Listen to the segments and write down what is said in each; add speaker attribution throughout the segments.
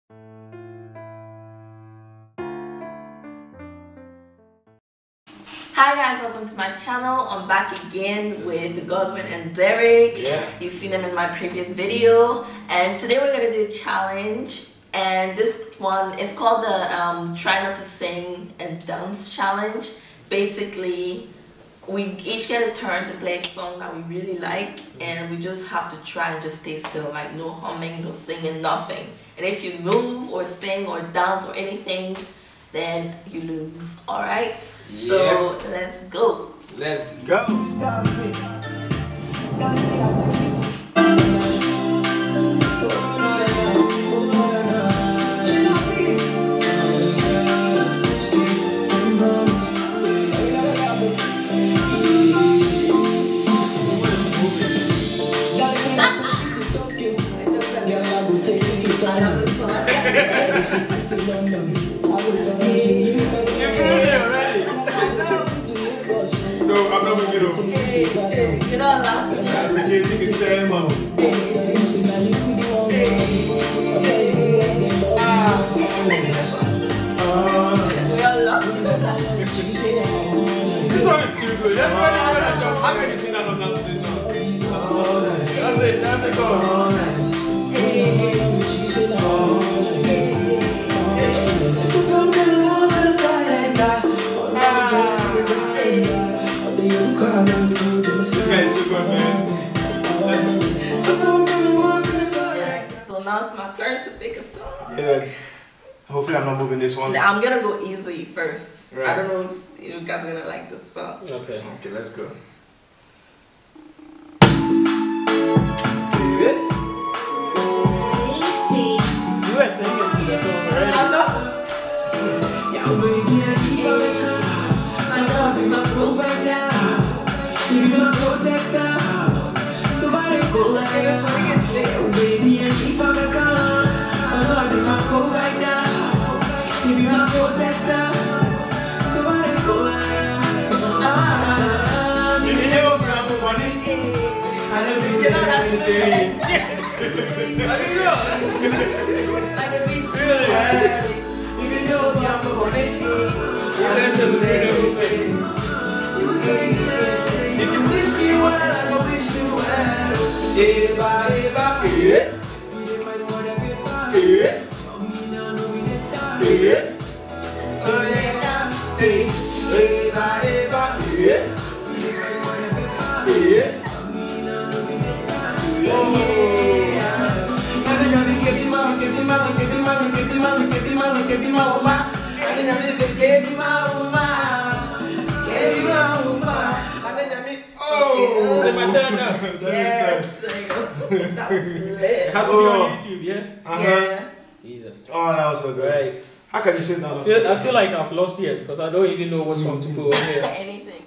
Speaker 1: Hi guys, welcome to my channel. I'm back again with Godwin and Derek.
Speaker 2: Yeah.
Speaker 1: You've seen them in my previous video, and today we're gonna do a challenge. And this one is called the Try Not to Sing and Dance Challenge. Basically, we each get a turn to play a song that we really like, and we just have to try and just stay still, like no humming, no singing, nothing. And if you move or sing or dance or anything, then you lose. All right.
Speaker 2: Yeah.
Speaker 1: So let's go.
Speaker 2: Let's go. No, I'm not moving on.
Speaker 1: You're not laughing.
Speaker 2: This one is too good. How can you sing that on dance to this song? That's it, go. This guy is so good, man.
Speaker 1: So now it's my turn to pick a song.
Speaker 2: Yeah. Hopefully I'm not moving this one.
Speaker 1: I'm gonna go easy first.
Speaker 2: Right.
Speaker 1: I don't know if you guys are gonna like this spot.
Speaker 2: Okay, let's go.
Speaker 3: You were singing to the song already.
Speaker 1: I know. Like a beach.
Speaker 2: If you wish me well, I go wish you well. Eva, yeah. Oh yeah. Eva, yeah.
Speaker 3: Is it my turn now?
Speaker 1: Yes. That was lit.
Speaker 3: It has to be on YouTube, yeah?
Speaker 1: Yeah.
Speaker 3: Jesus.
Speaker 2: Oh, that was so good.
Speaker 3: Right.
Speaker 2: How can you sing that?
Speaker 3: I feel like I've lost here because I don't even know what song to put on here.
Speaker 1: Anything.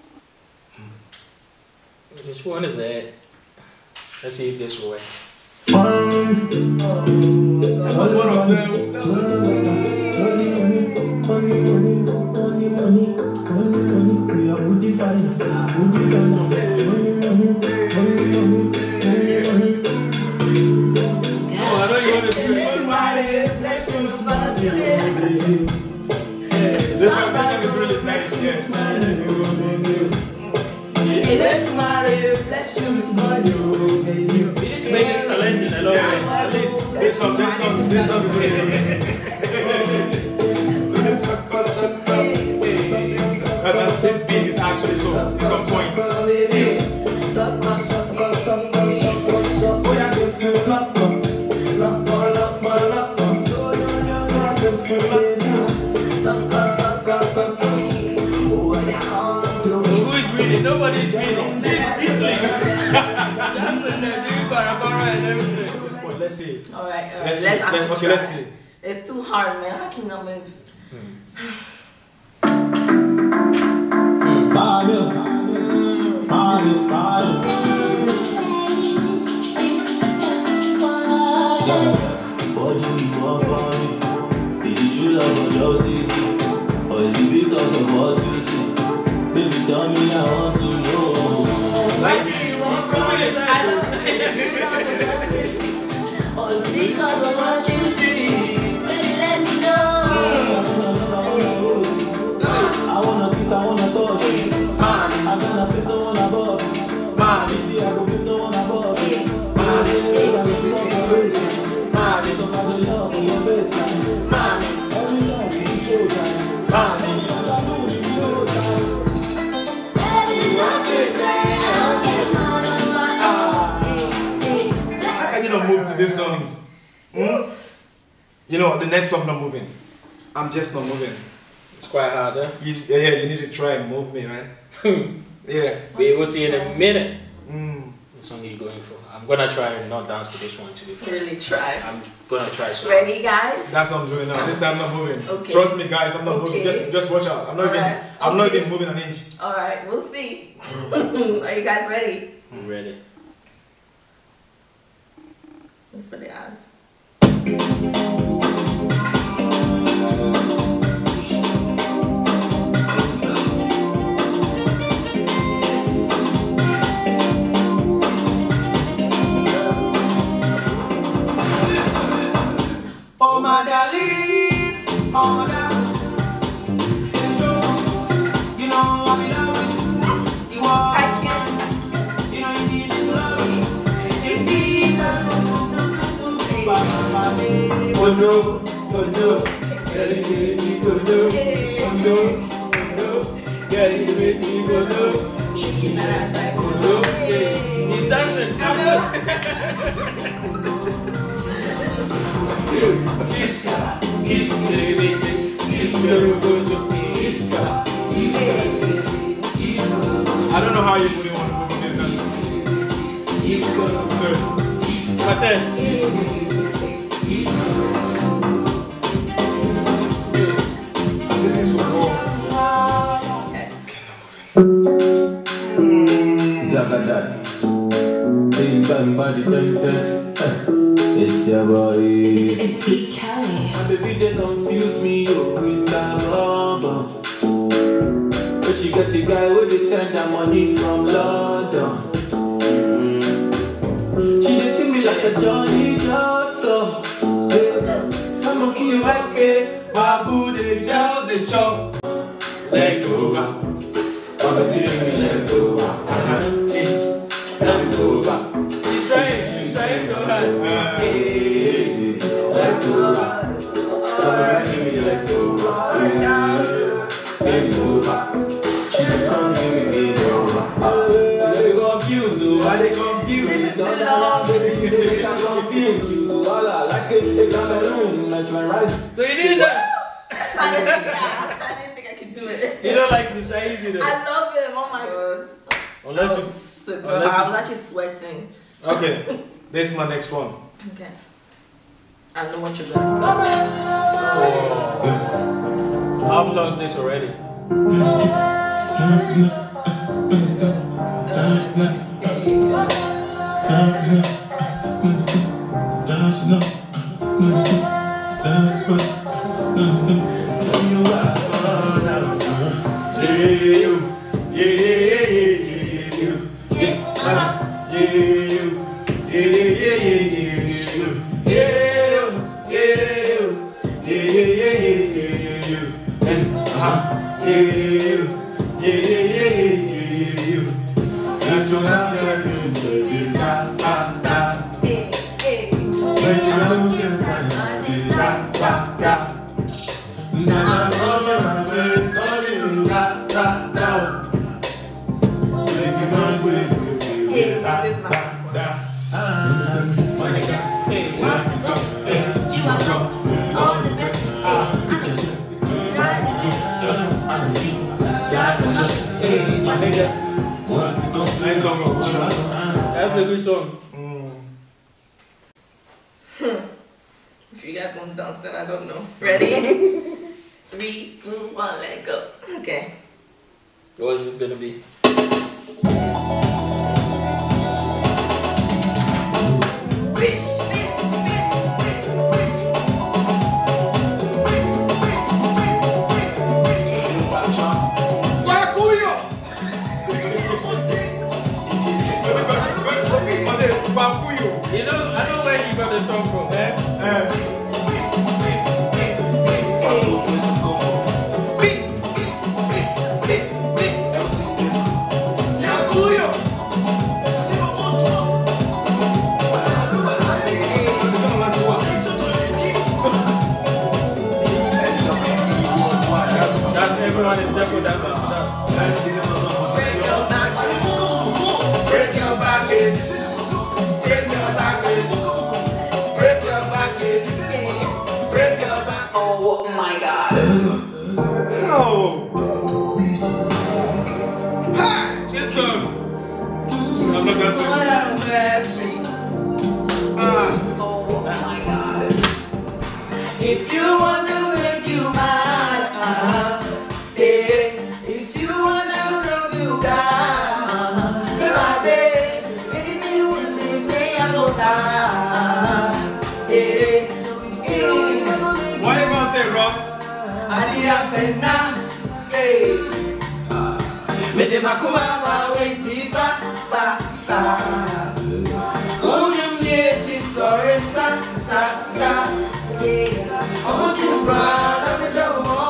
Speaker 3: Which one is it? Let's see if this will work.
Speaker 2: That was one of them.
Speaker 3: Oh, I know you want to do it.
Speaker 2: This song is really nice, yeah.
Speaker 3: We need to make this challenging a little bit, at least.
Speaker 2: This song is really good. This beat is actually so on point.
Speaker 3: So who is reading? Nobody is reading. He's listening. That's in there doing barabara and everything.
Speaker 2: Let's see.
Speaker 1: Alright,
Speaker 2: Let's see.
Speaker 1: It's too hard, man. I cannot move.
Speaker 4: What do you want from me? Is it true love or justice? Or is it because of what you see? Baby, tell me, I want to know.
Speaker 1: What do you want from me? I don't know. Or it's because of what you see.
Speaker 4: the love in your baseline.
Speaker 1: Mommy.
Speaker 4: Every time you show time.
Speaker 3: Mommy.
Speaker 4: I do it in no time.
Speaker 2: How can you not move to these songs? You know, the next one I'm not moving. I'm just not moving.
Speaker 3: It's quite hard, huh?
Speaker 2: Yeah, you need to try and move me, man. Yeah.
Speaker 3: We will see in a minute. What song are you going for? I'm gonna try and not dance to this one to be fair.
Speaker 1: Really try.
Speaker 3: I'm gonna try so.
Speaker 1: Ready, guys?
Speaker 2: That's what I'm doing now. This time I'm not moving.
Speaker 1: Okay.
Speaker 2: Trust me, guys. I'm not moving.
Speaker 1: Okay.
Speaker 2: Just watch out. I'm not
Speaker 1: Alright.
Speaker 2: not even moving an inch.
Speaker 1: All right, we'll see. Are you guys ready?
Speaker 3: I'm ready.
Speaker 1: Wait for the eyes.
Speaker 3: Oh my darling, oh that. You know I be loving you are.
Speaker 1: I can't.
Speaker 3: You know you need this love. Oh no, oh no, girl you make me go no. Oh no, girl you make me go no.
Speaker 1: Shaking that ass like
Speaker 3: Oh no, yeah, he's dancing.
Speaker 2: I don't know how you wouldn't want to move on this dance.
Speaker 3: My turn.
Speaker 4: Zagadat. Bing bang body dancing. It's your boy.
Speaker 1: It's Pete Kelly.
Speaker 4: My baby they confuse me with that bomb. But she got the guy where they send her money from London. She dey see me like a Johnny Justo. I'm a kid like it. Babu they just they chop. Let go. I'm a baby let go. Let go.
Speaker 3: She's trying so hard.
Speaker 4: Let go. Let go. Game over. She don't come give me game over. They confuse you. Why they confuse
Speaker 1: This
Speaker 4: you?
Speaker 1: is the love.
Speaker 4: They can confuse you. All I like it. They got my room. Mesmerize.
Speaker 3: So you did that?
Speaker 1: I didn't think I could do it.
Speaker 3: You don't like Mr. Easy though?
Speaker 1: I love him. Oh my god.
Speaker 3: Unless you.
Speaker 1: Super.
Speaker 3: unless
Speaker 1: I
Speaker 3: you-
Speaker 1: was actually sweating.
Speaker 2: Okay, this is my next one.
Speaker 1: Okay. I know what you're gonna
Speaker 3: I've lost this already.
Speaker 2: Nice song.
Speaker 3: That's a good song.
Speaker 1: If you guys don't dance, then I don't know. Ready? 3, 2, 1, let go. Okay.
Speaker 3: What is this gonna be? You know, I know where you got the song from, eh? man is definitely dancing to that.
Speaker 4: Break your back, break your back, break your back, break your back, break your back.
Speaker 1: Oh my God.
Speaker 2: Oh. Ha! This song. I'm not dancing.
Speaker 1: Oh my God.
Speaker 4: If you want to make you mad, if you want to love you down, baby, anything you want to say, I go down.
Speaker 2: Why you gonna say rock?
Speaker 4: Adia pena, mede makuma ma wenti fa. Oyum yeti sorry sa. Almost too proud of it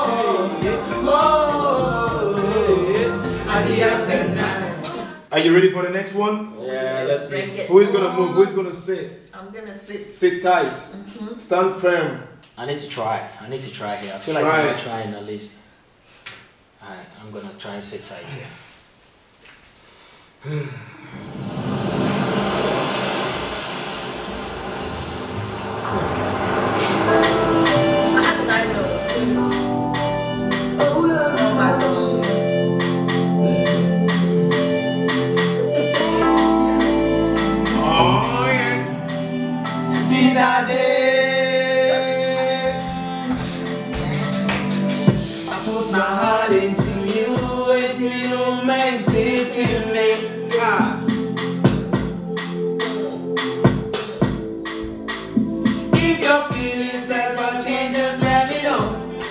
Speaker 2: Are you ready for the next one?
Speaker 3: Yeah, let's see.
Speaker 1: Bring it
Speaker 2: Who is gonna
Speaker 1: on.
Speaker 2: move? Who is gonna sit?
Speaker 1: I'm gonna sit.
Speaker 2: Sit tight. Stand firm.
Speaker 3: I need to try here. I feel like
Speaker 2: Try.
Speaker 3: I'm trying at least. Alright, I'm gonna try and sit tight here.
Speaker 1: How did I know? Oh my gosh.
Speaker 2: Oh yeah.
Speaker 4: I put my heart into you, and you meant it to me. If your feelings ever change, just let me know.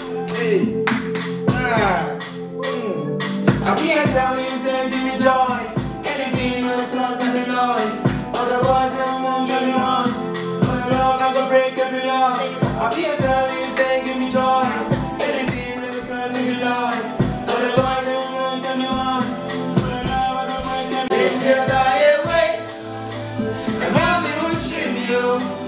Speaker 4: I'll be here telling you, say, give me joy. Anything you want to talk, let me know. Other boys won't get me wrong. For the love, I go break every law. I'll be here telling you, say, give me joy. Anything you want to talk, let me know. For the boys won't get me wrong. For the love, I go break every law. If you die away, and mommy will trim you.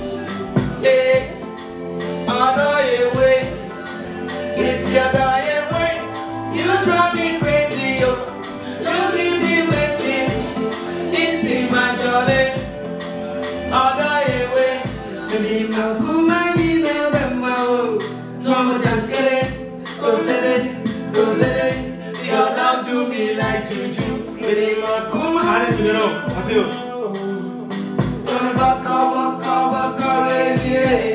Speaker 4: I know you way. It's your dying way. You drive me crazy, yo. You leave me waiting. It's in my jolly. I know you way. Maybe my kuma email them out. From a jaskele. Go let it. Your love do me like juju. Maybe my kuma.
Speaker 2: I didn't even know. I see you.
Speaker 4: Gonna back up, yeah.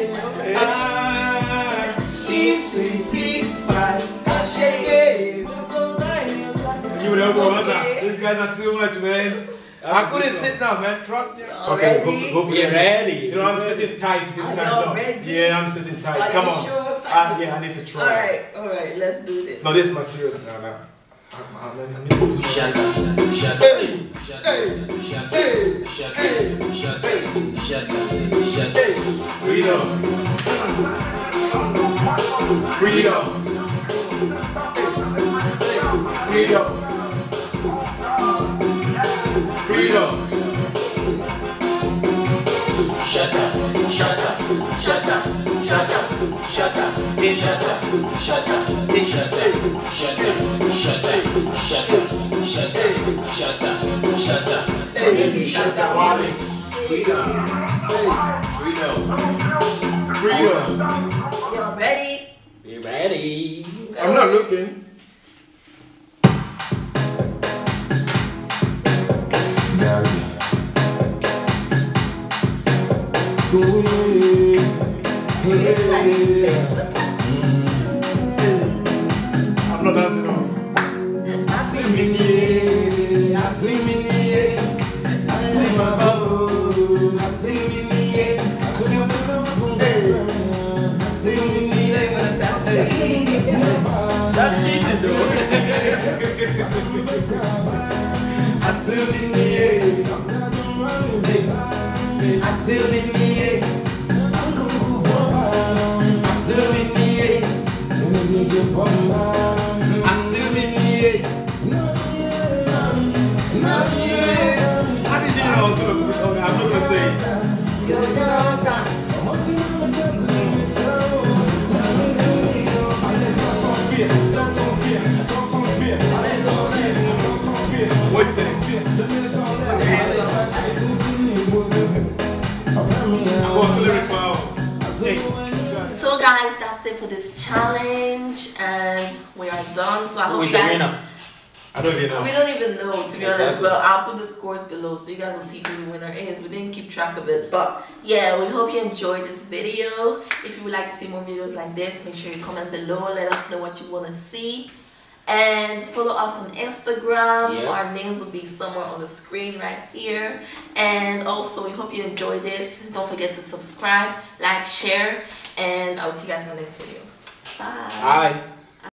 Speaker 2: You would go, these guys are too much, man. I couldn't sit down, man. Trust me. Okay, go for
Speaker 3: Get
Speaker 2: it.
Speaker 3: ready.
Speaker 2: You know, I'm sitting tight this time.
Speaker 1: you
Speaker 2: No.
Speaker 1: ready?
Speaker 2: Yeah, I'm sitting tight.
Speaker 1: Are
Speaker 2: Come
Speaker 1: you
Speaker 2: on.
Speaker 1: sure?
Speaker 2: Yeah, I need to try.
Speaker 1: Alright, let's do this.
Speaker 2: No, this is my serious now. I need to do some.
Speaker 3: Shut up. Shut up. Shut up. Shut up. Shut up. Shut up. Shut up. Shut up.
Speaker 2: Freedom. Freedom. Freedom. Freedom.
Speaker 3: Shut up. Shut up. Shut up. Shut up. Shut up. Shut up. Shut up. Shut up. Shut up. Shut up. Shut up. Shut up. Shut up. Shut up.
Speaker 2: Baby, shut up, Wally. Freedom. Freedom. Freedom.
Speaker 1: Y'all ready?
Speaker 3: Be ready.
Speaker 2: I'm not looking. I'm not dancing on.
Speaker 4: I see me near, I see me near, I see my bubble, I see me near, I see my bubble, I see me near,
Speaker 3: That's cheating though.
Speaker 4: I see me near, I see me near, I see me near, I see me near.
Speaker 2: How did you know I was gonna put on? I'm not gonna say it.
Speaker 1: So guys, that's it for this challenge, and we are done. So I hope
Speaker 2: Who is
Speaker 1: you
Speaker 2: the
Speaker 1: guys.
Speaker 2: winner? I don't even know.
Speaker 1: We don't even know, to be honest,
Speaker 2: Exactly.
Speaker 1: but I'll put the scores below so you guys will see who the winner is. We didn't keep track of it, but yeah, we hope you enjoyed this video. If you would like to see more videos like this, make sure you comment below, let us know what you want to see. And follow us on Instagram.
Speaker 2: Yeah.
Speaker 1: Our names will be somewhere on the screen right here. And also, we hope you enjoyed this. Don't forget to subscribe, like, share, and I will see you guys in my next video. Bye.
Speaker 2: Bye.